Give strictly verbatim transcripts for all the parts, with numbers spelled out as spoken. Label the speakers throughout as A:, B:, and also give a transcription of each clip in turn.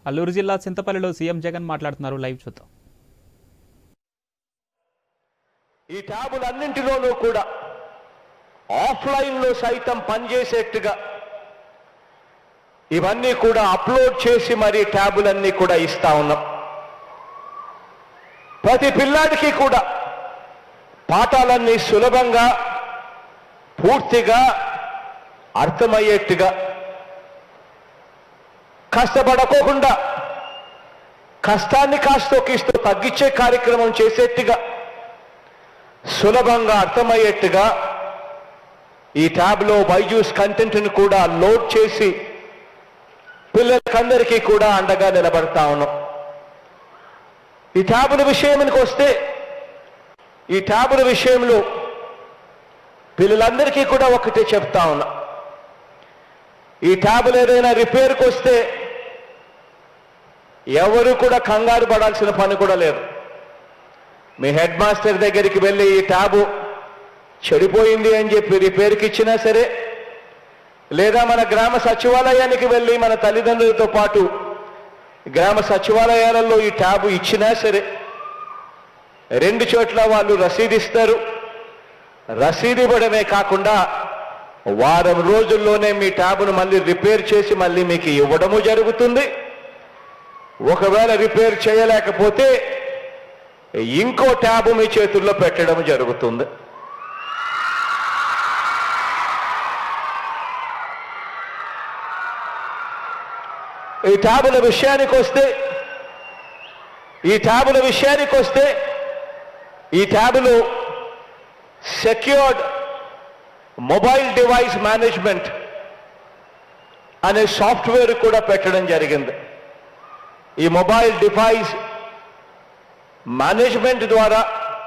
A: అల్లూరు జిల్లా చింతపల్లిలో సీఎం జగన్ మాట్లాడుతున్నారు. లైవ్ చూద్దాం.
B: ఈ ట్యాబులన్నింటిలోనూ కూడా ఆఫ్లైన్లో సైతం పనిచేసేట్టుగా ఇవన్నీ కూడా అప్లోడ్ చేసి మరి ట్యాబులన్నీ కూడా ఇస్తా ఉన్నాం. ప్రతి పిల్లాడికి కూడా పాఠాలన్నీ సులభంగా పూర్తిగా అర్థమయ్యేట్టుగా కష్టపడకోకుండా కష్టాన్ని కాస్తో కిస్తో తగ్గించే కార్యక్రమం చేసేట్టుగా సులభంగా అర్థమయ్యేట్టుగా ఈ ట్యాబ్లో బైజూస్ కంటెంట్ని కూడా లోడ్ చేసి పిల్లలకందరికీ కూడా అండగా నిలబడతా ఉన్నాం. ఈ ట్యాబుల విషయానికి వస్తే ఈ ట్యాబుల విషయంలో పిల్లలందరికీ కూడా ఒకటే చెప్తా ఉన్నా, ఈ ట్యాబులు ఏదైనా రిపేర్కి వస్తే ఎవరు కూడా కంగారు పడాల్సిన పని కూడా లేదు. మీ హెడ్ మాస్టర్ దగ్గరికి వెళ్ళి ఈ ట్యాబు చెడిపోయింది అని చెప్పి రిపేర్కి ఇచ్చినా సరే, లేదా మన గ్రామ సచివాలయానికి వెళ్ళి మన తల్లిదండ్రులతో పాటు గ్రామ సచివాలయాలలో ఈ ట్యాబు ఇచ్చినా సరే, రెండు చోట్ల వాళ్ళు రసీదు ఇస్తారు. రసీదు ఇవ్వడమే కాకుండా వారం రోజుల్లోనే మీ ట్యాబును మళ్ళీ రిపేర్ చేసి మళ్ళీ మీకు ఇవ్వడము జరుగుతుంది. ఒకవేళ రిపేర్ చేయలేకపోతే ఇంకో ట్యాబు మీ చేతుల్లో పెట్టడం జరుగుతుంది. ఈ ట్యాబుల విషయానికి వస్తే ఈ ట్యాబుల విషయానికి వస్తే ఈ ట్యాబులు సెక్యూర్డ్ మొబైల్ డివైస్ మేనేజ్మెంట్ అనే సాఫ్ట్వేర్ కూడా పెట్టడం జరిగింది. ఈ మొబైల్ డివైస్ మేనేజ్మెంట్ ద్వారా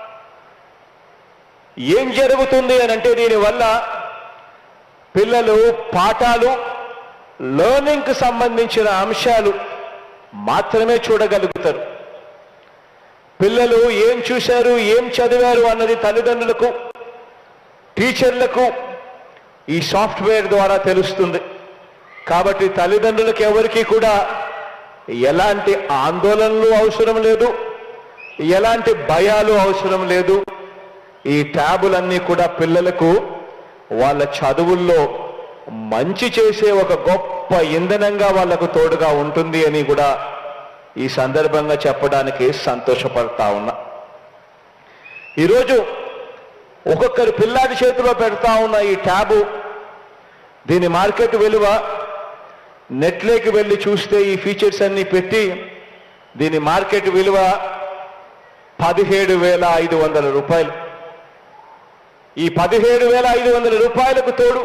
B: ఏం జరుగుతుంది అని అంటే, దీనివల్ల పిల్లలు పాఠాలు లెర్నింగ్కి సంబంధించిన అంశాలు మాత్రమే చూడగలుగుతారు. పిల్లలు ఏం చూశారు, ఏం చదివారు అన్నది తల్లిదండ్రులకు, టీచర్లకు ఈ సాఫ్ట్వేర్ ద్వారా తెలుస్తుంది. కాబట్టి తల్లిదండ్రులకు ఎవరికి కూడా ఎలాంటి ఆందోళనలు అవసరం లేదు, ఎలాంటి భయాలు అవసరం లేదు. ఈ ట్యాబులన్నీ కూడా పిల్లలకు వాళ్ళ చదువుల్లో మంచి చేసే ఒక గొప్ప ఇంధనంగా వాళ్లకు తోడుగా ఉంటుంది అని కూడా ఈ సందర్భంగా చెప్పడానికి సంతోషపడతా ఉన్నా. ఈరోజు ఒక్కొక్కరి పిల్లాడి చేతిలో పెడతా ఉన్న ఈ ట్యాబు, దీని మార్కెట్ విలువ నెట్లోకి వెళ్ళి చూస్తే ఈ ఫీచర్స్ అన్ని పెట్టి దీని మార్కెట్ విలువ పదిహేడు వేల ఐదు వందల రూపాయలు. ఈ పదిహేడు వేల ఐదు వందల రూపాయలకు తోడు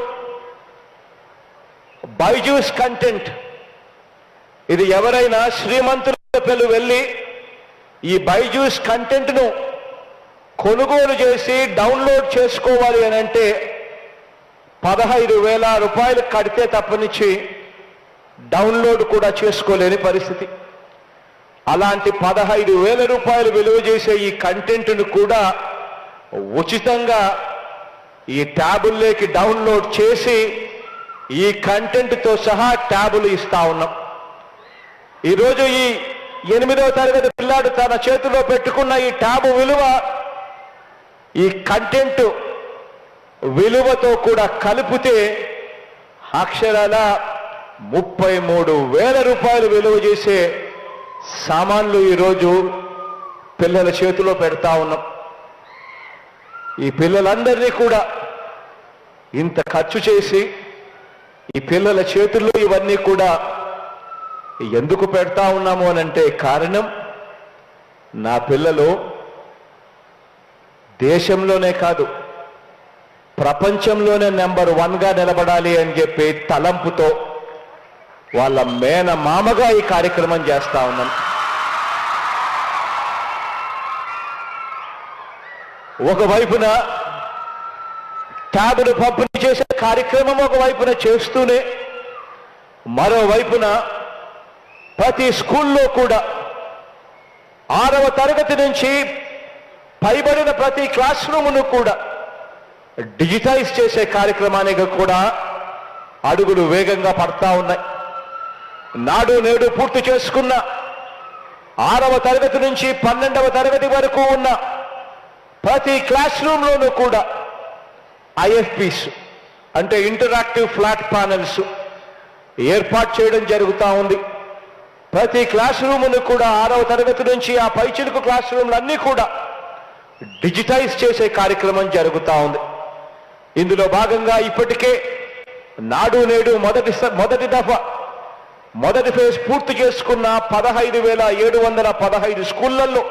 B: బైజూస్ కంటెంట్, ఇది ఎవరైనా శ్రీమంతుల పిల్లలు వెళ్ళి ఈ బైజూస్ కంటెంట్ను కొనుగోలు చేసి డౌన్లోడ్ చేసుకోవాలి అని అంటే పదహైదు వేల రూపాయలు కడితే తప్పనిచ్చి డౌన్లోడ్ కూడా చేసుకోలేని పరిస్థితి. అలాంటి పదహైదు వేల రూపాయలు విలువ చేసే ఈ కంటెంట్ను కూడా ఉచితంగా ఈ ట్యాబుల్లోకి డౌన్లోడ్ చేసి ఈ కంటెంట్తో సహా ట్యాబులు ఇస్తా ఉన్నాం. ఈరోజు ఈ ఎనిమిదవ తరగతి పిల్లాడు తన చేతిలో పెట్టుకున్న ఈ ట్యాబు విలువ ఈ కంటెంట్ విలువతో కూడా కలిపితే అక్షరాల ముప్పై మూడు వేల రూపాయలు విలువ చేసే సామాన్లు ఈరోజు పిల్లల చేతిలో పెడతా ఉన్నాం. ఈ పిల్లలందరినీ కూడా ఇంత ఖర్చు చేసి ఈ పిల్లల చేతుల్లో ఇవన్నీ కూడా ఎందుకు పెడతా ఉన్నాము అని అంటే కారణం, నా పిల్లలు దేశంలోనే కాదు ప్రపంచంలోనే నెంబర్ వన్గా నిలబడాలి అని చెప్పి తలంపుతో వాళ్ళ మేన మామగా ఈ కార్యక్రమం చేస్తా ఉన్నాం. ఒకవైపున ట్యాబులు పంపిణీ చేసే కార్యక్రమం ఒకవైపున చేస్తూనే, మరోవైపున ప్రతి స్కూల్లో కూడా ఆరవ తరగతి నుంచి పైబడిన ప్రతి క్లాస్ రూమును కూడా డిజిటైజ్ చేసే కార్యక్రమానికి కూడా అడుగులు వేగంగా పడతా ఉన్నాయి. నాడు నేడు పూర్తి చేసుకున్న ఆరవ తరగతి నుంచి పన్నెండవ తరగతి వరకు ఉన్న ప్రతి క్లాస్ రూమ్లోనూ కూడా ఐఎఫ్పీస్ అంటే ఇంటరాక్టివ్ ఫ్లాట్ ప్యానెల్స్ ఏర్పాటు చేయడం జరుగుతూ ఉంది. ప్రతి క్లాస్ రూమును కూడా ఆరవ తరగతి నుంచి ఆ పైచిలుకు క్లాస్ రూమ్లన్నీ కూడా డిజిటైజ్ చేసే కార్యక్రమం జరుగుతూ ఉంది. ఇందులో భాగంగా ఇప్పటికే నాడు నేడు మొదటి మొదటి దఫా మొదటి ఫేజ్ పూర్తి చేసుకున్న పదహైదు వేల ఏడు వందల పదహైదు స్కూళ్లలో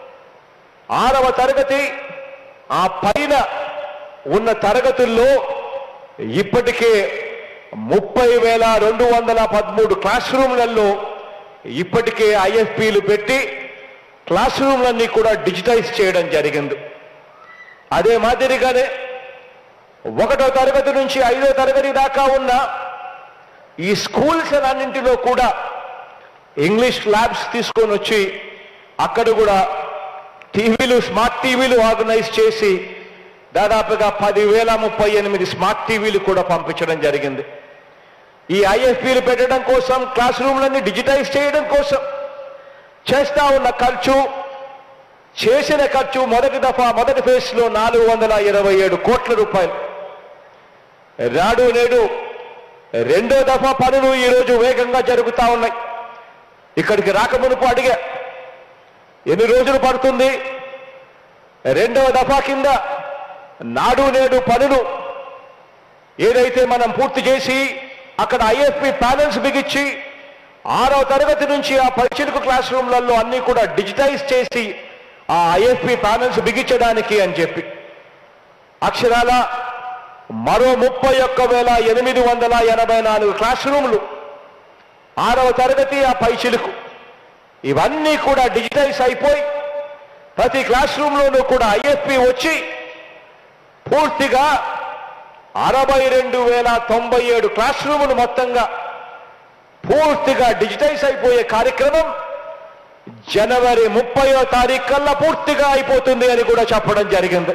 B: ఆరవ తరగతి ఆ పైన ఉన్న తరగతుల్లో ఇప్పటికే ముప్పై వేల రెండు వందల పదమూడు క్లాస్ రూమ్లలో ఇప్పటికే ఐఎఫ్పీలు పెట్టి క్లాస్ రూమ్లన్నీ కూడా డిజిటైజ్ చేయడం జరిగింది. అదే మాదిరిగానే ఒకటో తరగతి నుంచి ఐదో తరగతి దాకా ఉన్న ఈ స్కూల్స్ అన్నింటిలో కూడా ఇంగ్లీష్ ల్యాబ్స్ తీసుకొని వచ్చి అక్కడ కూడా టీవీలు స్మార్ట్ టీవీలు ఆర్గనైజ్ చేసి దాదాపుగా పదివేల ముప్పై ఎనిమిది స్మార్ట్ టీవీలు కూడా పంపించడం జరిగింది. ఈ ఐఎఫ్పీలు పెట్టడం కోసం క్లాస్ రూమ్లన్నీ డిజిటైజ్ చేయడం కోసం చేస్తా ఉన్న ఖర్చు చేసిన ఖర్చు మొదటి దఫా మొదటి ఫేజ్లో నాలుగు వందల ఇరవై ఏడు కోట్ల రూపాయలు. నాడు నేడు రెండో దఫా పనులు ఈరోజు వేగంగా జరుగుతూ ఉన్నాయి. ఇక్కడికి రాకమునుపు అడిగా ఎన్ని రోజులు పడుతుంది, రెండవ దఫా కింద నాడు నేడు పనులు ఏదైతే మనం పూర్తి చేసి అక్కడ ఐఎఫ్పి ప్యానెల్స్ బిగించి ఆరో తరగతి నుంచి ఆ పైచిలుకు క్లాస్ రూమ్లలో అన్ని కూడా డిజిటైజ్ చేసి ఆ ఐఎఫ్పి ప్యానెల్స్ బిగించడానికి అని చెప్పి అక్షరాల మరో ముప్పై ఒక్క వేల ఎనిమిది వందల ఎనభై నాలుగు క్లాస్ రూమ్లు ఆరవ తరగతి ఆ పైచిలుకు ఇవన్నీ కూడా డిజిటైజ్ అయిపోయి ప్రతి క్లాస్ రూమ్లోనూ కూడా ఐఎఫ్పి వచ్చి పూర్తిగా అరవై రెండు వేల తొంభై ఏడు క్లాస్ రూములు మొత్తంగా పూర్తిగా డిజిటైజ్ అయిపోయే కార్యక్రమం జనవరి ముప్పయో తారీఖు కల్లా పూర్తిగా అయిపోతుంది అని కూడా చెప్పడం జరిగింది.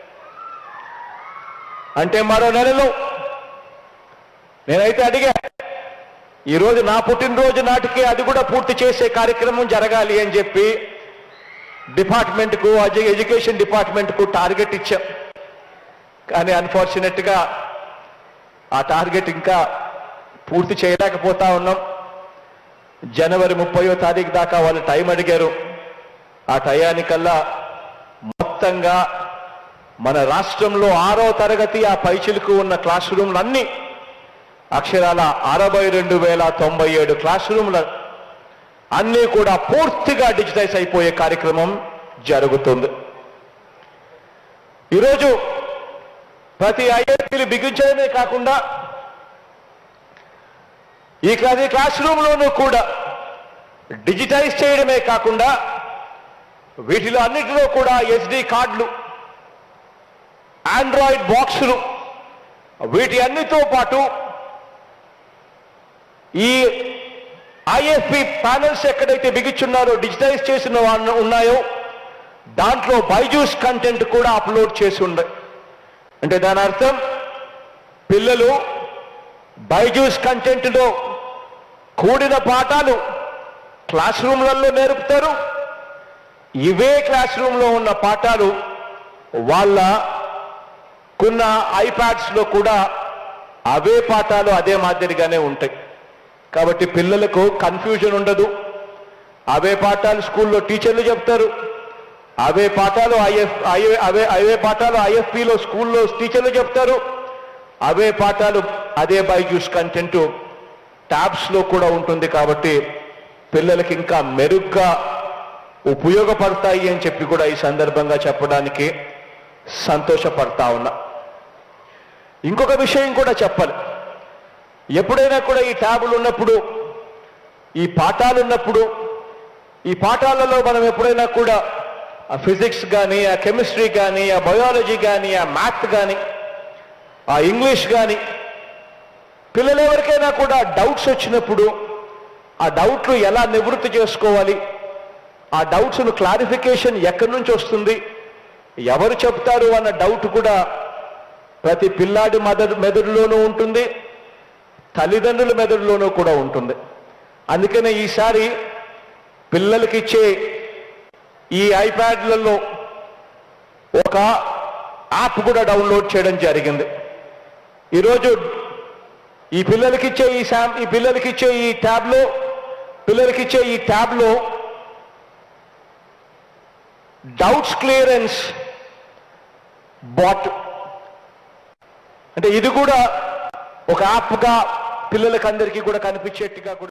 B: అంటే మరో నెలలో నేనైతే అడిగా ఈరోజు నా పుట్టినరోజు నాటికి అది కూడా పూర్తి చేసే కార్యక్రమం జరగాలి అని చెప్పి డిపార్ట్మెంట్కు ఎడ్యుకేషన్ డిపార్ట్మెంట్కు టార్గెట్ ఇచ్చాం. కానీ అన్ఫార్చునేట్గా ఆ టార్గెట్ ఇంకా పూర్తి చేయలేకపోతా ఉన్నాం. జనవరి ముప్పయో తారీఖు దాకా వాళ్ళు టైం అడిగారు. ఆ టయానికల్లా మొత్తంగా మన రాష్ట్రంలో ఆరో తరగతి ఆ పైచిలుకు ఉన్న క్లాస్ రూమ్లన్నీ అక్షరాల అరవై రెండు వేల తొంభై ఏడు క్లాస్ రూమ్ల అన్నీ కూడా పూర్తిగా డిజిటైజ్ అయిపోయే కార్యక్రమం జరుగుతుంది. ఈరోజు ప్రతి ఐఐటీలు బిగించడమే కాకుండా ఈ ప్రతి క్లాస్ రూమ్లోనూ కూడా డిజిటైజ్ చేయడమే కాకుండా వీటిలో అన్నిటిలో కూడా ఎస్డి కార్డులు, ఆండ్రాయిడ్ బాక్సులు, వీటి అన్నితో పాటు ఈ ఐఎఫ్పి ప్యానెల్స్ ఎక్కడైతే బిగించున్నారో డిజిటైజ్ చేసిన ఉన్నాయో దాంట్లో బైజూస్ కంటెంట్ కూడా అప్లోడ్ చేసి ఉండే. అంటే దాని అర్థం పిల్లలు బైజూస్ కంటెంట్లో కూడిన పాఠాలు క్లాస్ రూమ్లలో నేర్పుతారు. ఇవే క్లాస్ రూమ్లో ఉన్న పాఠాలు వాళ్ళకున్న ఐప్యాడ్స్లో కూడా అవే పాఠాలు అదే మాదిరిగానే ఉంటాయి. కాబట్టి పిల్లలకు కన్ఫ్యూజన్ ఉండదు. అవే పాఠాలు స్కూల్లో టీచర్లు చెప్తారు, అవే పాఠాలు ఐఎఫ్ అవే అవే పాఠాలు ఐఎఫ్పిలో స్కూల్లో టీచర్లు చెప్తారు, అవే పాఠాలు అదే బైజూస్ కంటెంట్ ట్యాబ్స్లో కూడా ఉంటుంది. కాబట్టి పిల్లలకి ఇంకా మెరుగ్గా ఉపయోగపడతాయి అని చెప్పి కూడా ఈ సందర్భంగా చెప్పడానికి సంతోషపడతా ఉన్నా. ఇంకొక విషయం కూడా చెప్పాలి. ఎప్పుడైనా కూడా ఈ ట్యాబులు ఉన్నప్పుడు, ఈ పాఠాలు ఉన్నప్పుడు, ఈ పాఠాలలో మనం ఎప్పుడైనా కూడా ఆ ఫిజిక్స్ కానీ, ఆ కెమిస్ట్రీ కానీ, ఆ బయాలజీ కానీ, ఆ మ్యాథ్ కానీ, ఆ ఇంగ్లీష్ కానీ పిల్లలు ఎవరికైనా కూడా డౌట్స్ వచ్చినప్పుడు ఆ డౌట్లు ఎలా నివృత్తి చేసుకోవాలి, ఆ డౌట్స్ను క్లారిఫికేషన్ ఎక్కడి నుంచి వస్తుంది, ఎవరు చెప్తారు అన్న డౌట్ కూడా ప్రతి పిల్లాడి మెదడు మెదడులోనూ ఉంటుంది, తల్లిదండ్రుల మెదడులోనూ కూడా ఉంటుంది. అందుకనే ఈసారి పిల్లలకి ఇచ్చే ఈ ఐప్యాడ్లలో ఒక యాప్ కూడా డౌన్లోడ్ చేయడం జరిగింది. ఈరోజు ఈ పిల్లలకి ఇచ్చే ఈ శామ్ ఈ పిల్లలకి ఇచ్చే ఈ ట్యాబ్లో పిల్లలకి ఇచ్చే ఈ ట్యాబ్లో డౌట్స్ క్లియరెన్స్ బాట్ అంటే ఇది కూడా ఒక యాప్గా పిల్లలకి అందరికీ కూడా కనిపించేట్టుగా కూడా